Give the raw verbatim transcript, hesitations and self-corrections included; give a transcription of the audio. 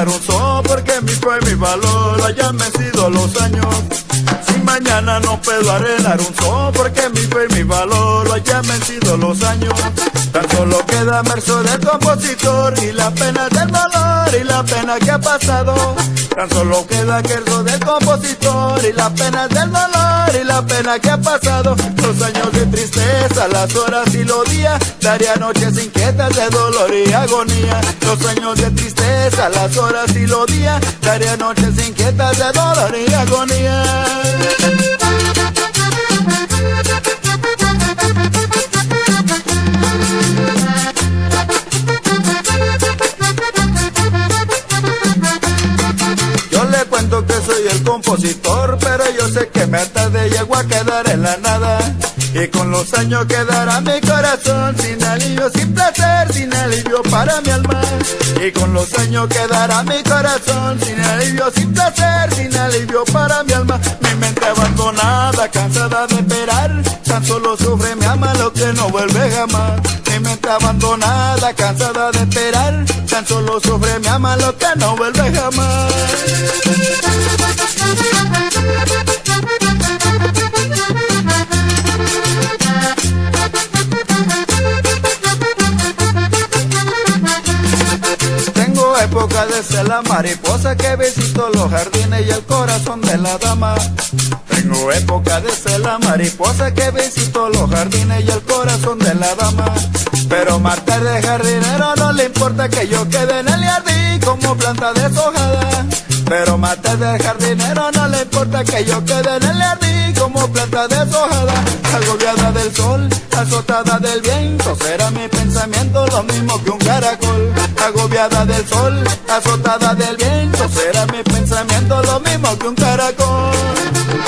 arenar un sol, porque mi fe y mi valor hayan vencido los años. Si mañana no puedo arenar un sol, porque mi fe y mi valor hayan vencido los años. Tan solo queda verso del compositor y la pena del dolor y la pena que ha pasado. Tan solo queda verso del compositor y la pena del dolor y la pena que ha pasado. Los años de tristeza, las horas y los días, daría noches inquietas de dolor y agonía. Los años de tristeza, las horas y los días, daría noches inquietas de dolor y agonía. Yo le cuento que soy el compositor, pero yo sé que más tarde llego a quedar en la nada. Y con los años quedará mi corazón sin alivio, sin placer, sin alivio para mi alma. Y con los años quedará mi corazón sin alivio, sin placer, sin alivio para mi alma. Mi mente abandonada, cansada de esperar, tan solo sufre mi alma lo que no vuelve jamás. Mi mente abandonada, cansada de esperar, tan solo sufre mi alma lo que no vuelve jamás. Tengo época de ser la mariposa que visito los jardines y el corazón de la dama. Tengo época de ser la mariposa que visito los jardines y el corazón de la dama. Pero más tarde jardinero no le importa que yo quede en el jardín como planta deshojada. Pero más tarde el jardinero no le importa que yo quede en el jardín como planta deshojada. Agobiada del sol, azotada del viento, será mi pensamiento lo mismo que un caracol. Agobiada del sol, azotada del viento, será mi pensamiento lo mismo que un caracol.